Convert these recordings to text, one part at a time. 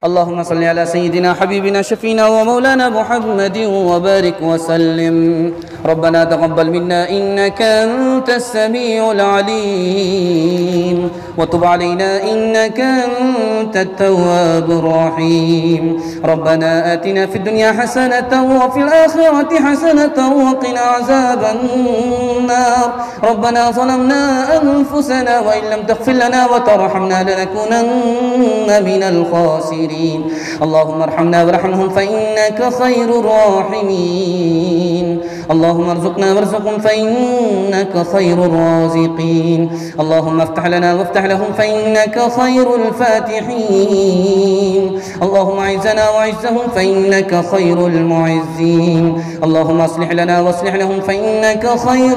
اللهم صل على سيدنا حبيبنا شفينا ومولانا محمد وبارك وسلم. ربنا تقبل منا إنك أنت السميع العليم وتب علينا إنك أنت التواب الرحيم. ربنا آتنا في الدنيا حسنة وفي الآخرة حسنة وقنا عذاب النار. ربنا ظلمنا أنفسنا وإن لم تغفر لنا وترحمنا لنكونن من الخاسرين. اللهم ارحمنا وارحمهم فإنك خير الراحمين. اللهم ارزقنا وارزقهم فإنك خير الرازقين. اللهم افتح لنا وافتح لهم فإنك خير الفاتحين. اللهم اعزنا واعزهم فإنك خير المعزين. اللهم اصلح لنا واصلح لهم فإنك خير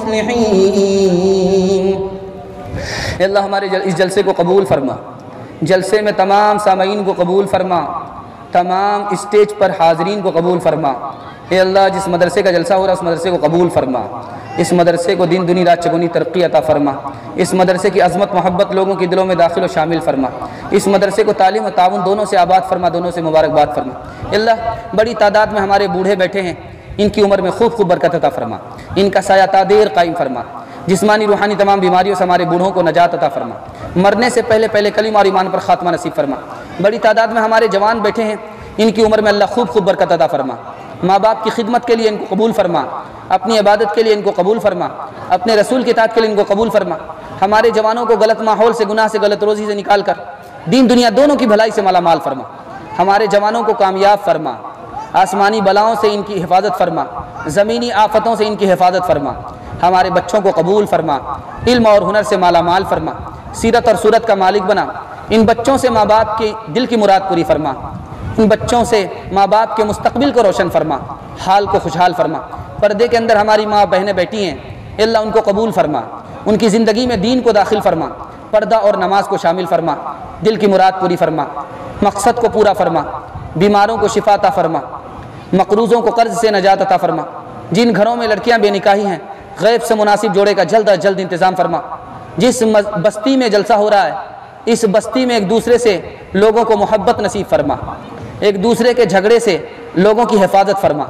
المصلحين. اللہ ہمارے اس جلسے کو قبول فرما. جلسے میں تمام سامعین کو قبول فرما. تمام اسٹیج پر حاضرین کو قبول فرما. اے اللہ جس مدرسے کا جلسہ ہو رہا ہے اس مدرسے کو قبول فرما. اس مدرسے کو دین دنیا رات چگونی ترقی عطا فرما. اس مدرسے کی عظمت محبت لوگوں کے دلوں میں داخل و شامل فرما. اس مدرسے کو تعلیم و تعاون دونوں سے آباد فرما, دونوں سے مبارکباد فرما. اے اللہ بڑی تعداد میں ہمارے بوڑھے بیٹھے ہیں, ان کی عمر میں خوب برکت عطا فرما. ان کا سایہ تا دیر قائم فرما. جسمانی روحانی تمام بیماریوں سے ہمارے بوڑھوں کو نجات عطا فرما. مرنے سے پہلے کلمہ اور ایمان پر خاتمہ نصیب فرما. بڑی تعداد میں ہمارے جوان بیٹھے ہیں, ان کی عمر میں اللہ خوب برکت عطا فرما. ماں باپ کی خدمت کے لیے ان کو قبول فرما. اپنی عبادت کے لیے ان کو قبول فرما. اپنے رسول کی اطاعت کے لیے ان کو قبول فرما. ہمارے جوانوں کو غلط ماحول سے, گناہ سے, غلط روزی سے نکال کر دین دنیا دونوں کی بھلائی سے مالا مال فرما. ہمارے جوانوں کو کامیاب فرما. آسمانی بلاؤں سے ان کی حفاظت فرما. زمینی آفتوں سے ان کی حفاظت فرما. ہمارے بچوں کو قبول فرما. علم اور ہنر سے مالا مال فرما. سیرت اور صورت کا مالک بنا. ان بچوں سے ماں باپ کی دل کی مراد پوری فرما. ان بچوں سے ماں باپ کے مستقبل کو روشن فرما. حال کو خوشحال فرما. پردے کے اندر ہماری ماں بہنیں بیٹھی ہیں, اللہ ان کو قبول فرما. ان کی زندگی میں دین کو داخل فرما. پردہ اور نماز کو شامل فرما. دل کی مراد پوری فرما. مقصد کو پورا فرما. بیماروں کو شفا عطا فرما. مقروضوں کو قرض سے نجات عطا فرما. جن گھروں میں لڑکیاں بے نکاحی ہیں, غیب سے مناسب جوڑے کا جلد از جلد انتظام فرما. جس بستی میں جلسہ ہو رہا ہے اس بستی میں ایک دوسرے سے لوگوں کو محبت نصیب فرما. ایک دوسرے کے جھگڑے سے لوگوں کی حفاظت فرما.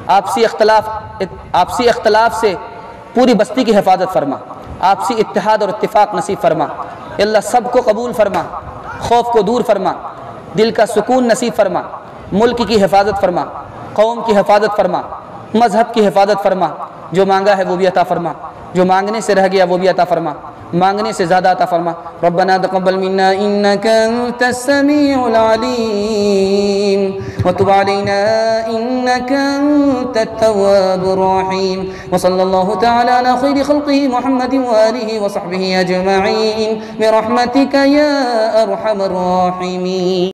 آپسی اختلاف سے پوری بستی کی حفاظت فرما. آپسی اتحاد اور اتفاق نصیب فرما. اللہ سب کو قبول فرما. خوف کو دور فرما. دل کا سکون نصیب فرما. ملک کی حفاظت فرما. قوم کی حفاظت فرما. مذہب کی حفاظت فرما. جو مانگا ہے وہ بھی عطا فرما. جو مانگنے سے رہ گیا وہ بھی عطا فرما. مانگنے سے زیادہ عطا فرما. ربنا تقبل منا انك انت السميع العليم وتب علينا انك انت التواب الرحيم. وصلى الله تعالى على خير خلقه محمد واله وصحبه اجمعين برحمتك يا ارحم الراحمين.